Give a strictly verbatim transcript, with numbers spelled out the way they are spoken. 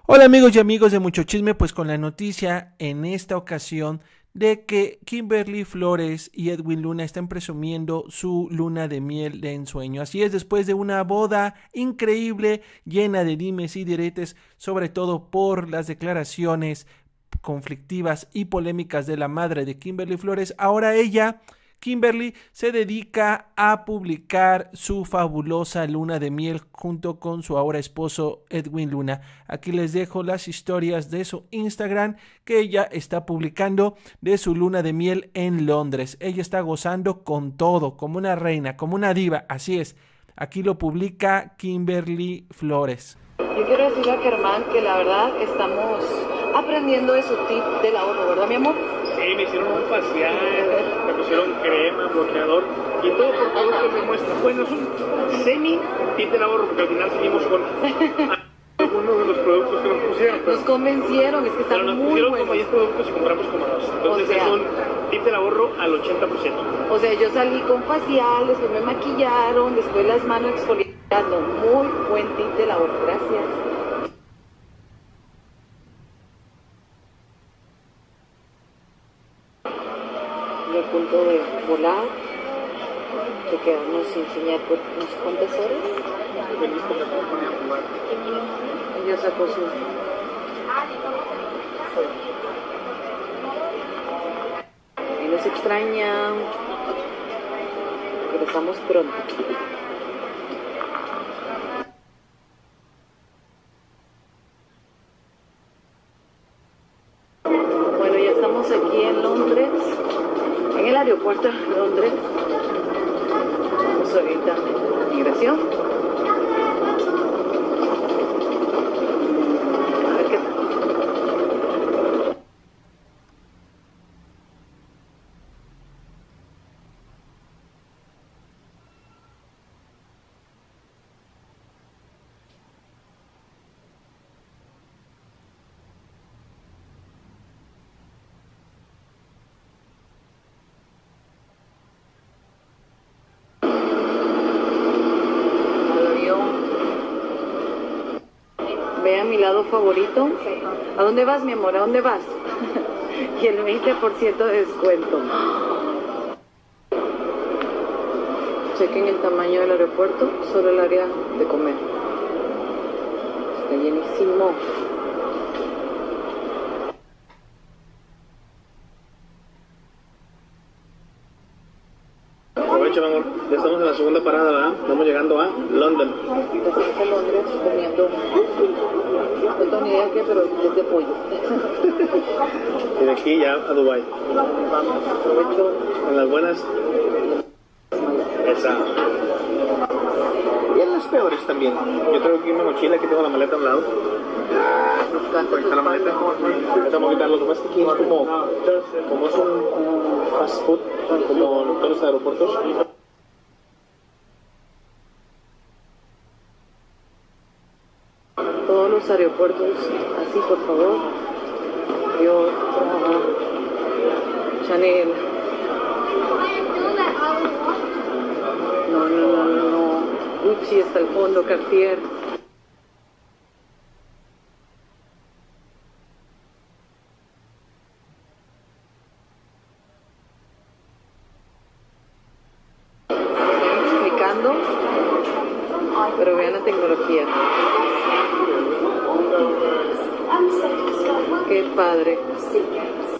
Hola amigos y amigos de Mucho Chisme, pues con la noticia en esta ocasión de que Kimberly Flores y Edwin Luna están presumiendo su luna de miel de ensueño. Así es, después de una boda increíble, llena de dimes y diretes, sobre todo por las declaraciones conflictivas y polémicas de la madre de Kimberly Flores, ahora ella... Kimberly se dedica a publicar su fabulosa luna de miel junto con su ahora esposo Edwin Luna. Aquí les dejo las historias de su Instagram que ella está publicando de su luna de miel en Londres. Ella está gozando con todo, como una reina, como una diva, así es. Aquí lo publica Kimberly Flores. Yo quiero decirle a Germán que la verdad estamos aprendiendo de su tip del ahorro, ¿verdad, mi amor? Sí, me hicieron un facial, me pusieron crema, bloqueador y todo por productos de muestra. Bueno, es un semi tip del ahorro porque al final seguimos con algunos de los productos que nos pusieron. Pero, nos convencieron, es que están pero nos muy pusieron buenos. como diez productos y compramos como dos. Entonces O sea, es un tip del ahorro al ochenta por ciento. O sea, yo salí con facial, después me maquillaron, después las manos exfoliando. Muy buen tip del ahorro, gracias. Y a punto de volar, que quedamos sin enseñar por no sé cuántas horas. Feliz porque me ponía a jugar. Ella sacó su... Y nos extraña. Regresamos pronto. Bueno, ya estamos aquí en Londres, en el aeropuerto de Londres. Vamos ahorita a migración. A ver qué tal. Ve a mi lado favorito. ¿A dónde vas, mi amor? ¿A dónde vas? Y el veinte por ciento de descuento. Chequen el tamaño del aeropuerto, solo el área de comer. Está llenísimo. Aprovecha, mi amor. Ya estamos en la segunda parada, ¿verdad? Estamos llegando a London. Estamos en Londres comiendo. No tengo ni idea qué, pero es de pollo. Y de aquí ya a Dubai. Vamos, aprovecho. En las buenas. Esa. Y en las peores también. Yo traigo aquí mi mochila, aquí tengo la maleta a un lado. Ahí está la maleta. Ahorita vamos a quitarlo. Lo que pasa es que aquí es como, como es un, un fast food, como en todos los aeropuertos. Todos los aeropuertos, así por favor. Dior, Prada, Chanel. No, no, no, no, no. Gucci hasta el fondo, Cartier. Estoy explicando, pero vean la tecnología. Qué padre.